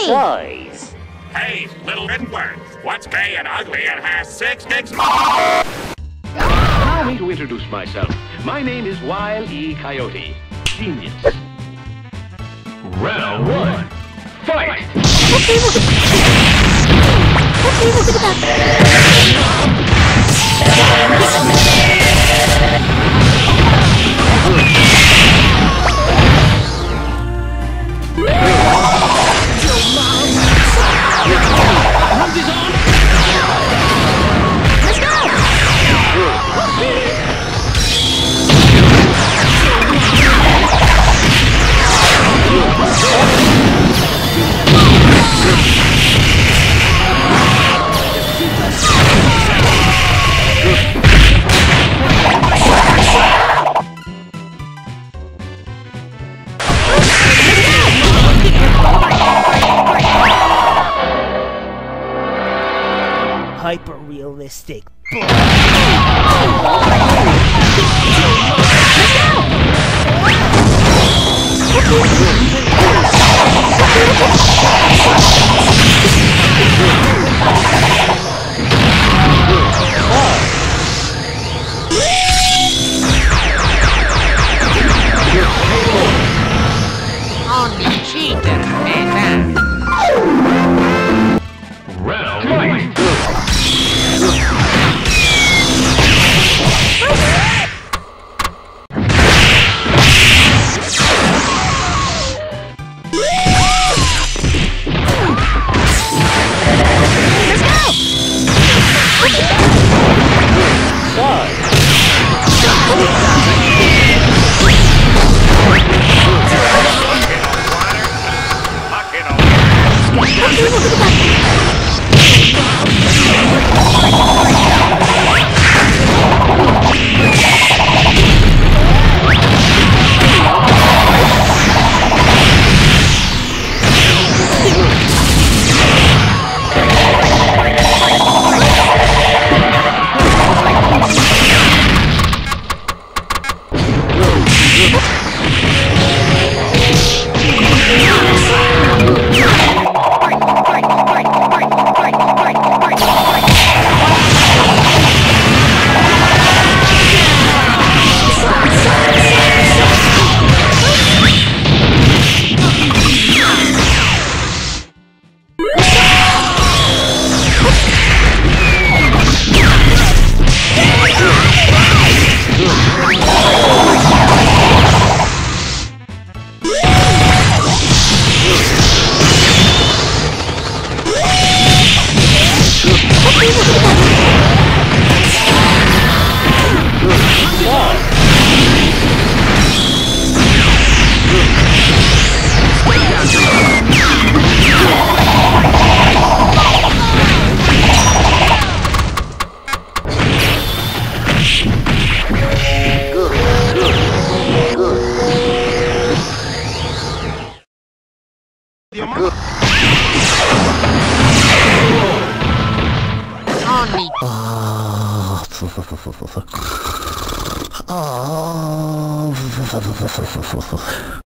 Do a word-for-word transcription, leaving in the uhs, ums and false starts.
me! Size. Hey, little ringworm. What's gay and ugly and has six dicks more? Allow me to introduce myself. My name is Wile-E Coyote. Genius. Round one. Fight! Okay, look at Okay, look at that. Let's go! Hyper-realistic. Only cheaters make that. Round fight! Only Oh.